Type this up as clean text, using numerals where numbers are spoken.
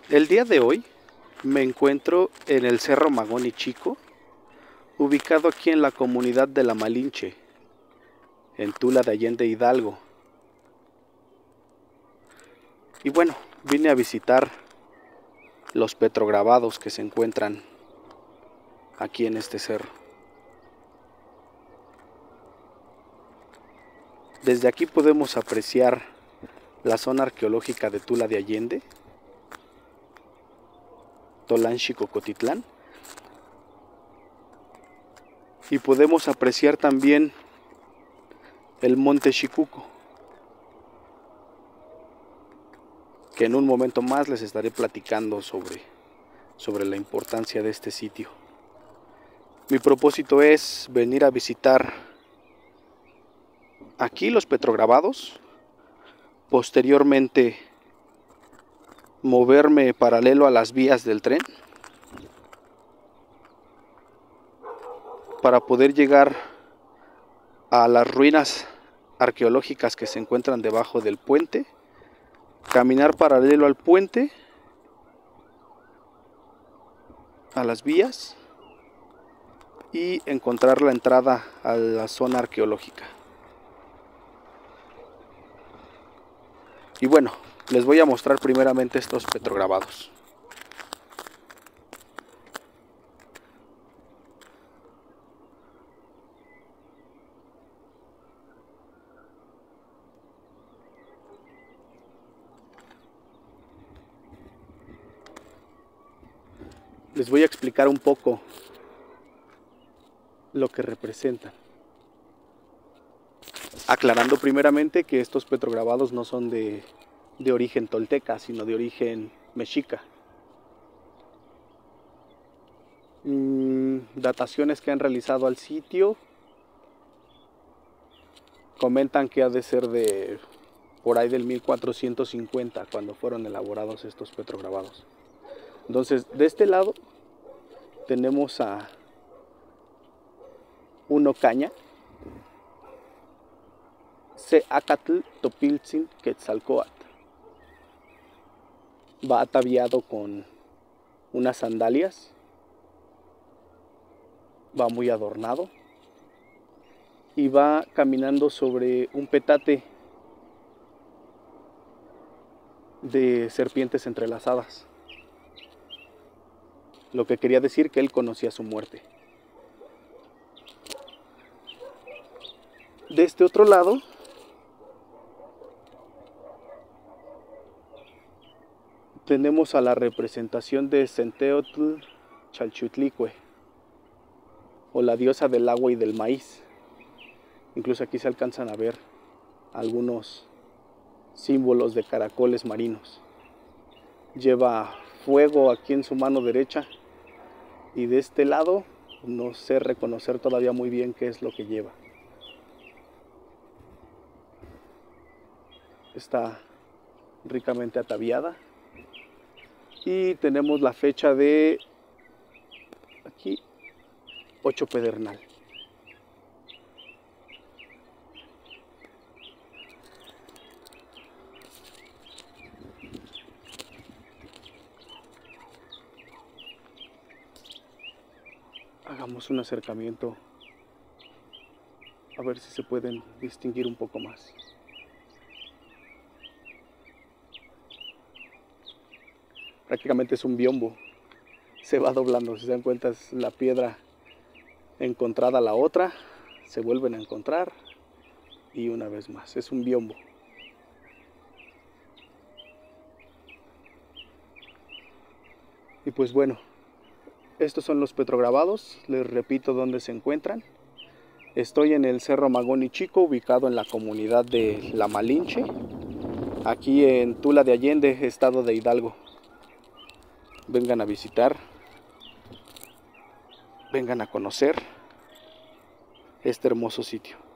El día de hoy me encuentro en el Cerro Magoni Chico, ubicado aquí en la comunidad de La Malinche, en Tula de Allende, Hidalgo. Y bueno, vine a visitar los petrograbados que se encuentran aquí en este cerro. Desde aquí podemos apreciar la zona arqueológica de Tula de Allende, Tolanchi-Cocotitlán, y podemos apreciar también el monte Xicuco, que en un momento más les estaré platicando sobre la importancia de este sitio. Mi propósito es venir a visitar aquí los petrograbados, posteriormente moverme paralelo a las vías del tren para poder llegar a las ruinas arqueológicas que se encuentran debajo del puente, caminar paralelo al puente, a las vías, y encontrar la entrada a la zona arqueológica. Y bueno, les voy a mostrar primeramente estos petrograbados. Les voy a explicar un poco lo que representan, aclarando primeramente que estos petrograbados no son de origen tolteca, sino de origen mexica. Dataciones que han realizado al sitio comentan que ha de ser de por ahí del 1450 cuando fueron elaborados estos petrograbados. Entonces, de este lado tenemos a un ocaña, Seacatl Topiltzin Quetzalcóatl. Va ataviado con unas sandalias, va muy adornado y va caminando sobre un petate de serpientes entrelazadas, lo que quería decir que él conocía su muerte. De este otro lado tenemos a la representación de Centeotl Chalchutlicue, o la diosa del agua y del maíz. Incluso aquí se alcanzan a ver algunos símbolos de caracoles marinos. Lleva fuego aquí en su mano derecha, y de este lado no sé reconocer todavía muy bien qué es lo que lleva. Está ricamente ataviada y tenemos la fecha de aquí 8 Pedernal. Hagamos un acercamiento a ver si se pueden distinguir un poco más. Prácticamente es un biombo, se va doblando. Si se dan cuenta, es la piedra encontrada a la otra, se vuelven a encontrar y una vez más, es un biombo. Y pues bueno, estos son los petrograbados. Les repito dónde se encuentran. Estoy en el Cerro Magoni Chico, ubicado en la comunidad de La Malinche, aquí en Tula de Allende, estado de Hidalgo. Vengan a visitar, vengan a conocer este hermoso sitio.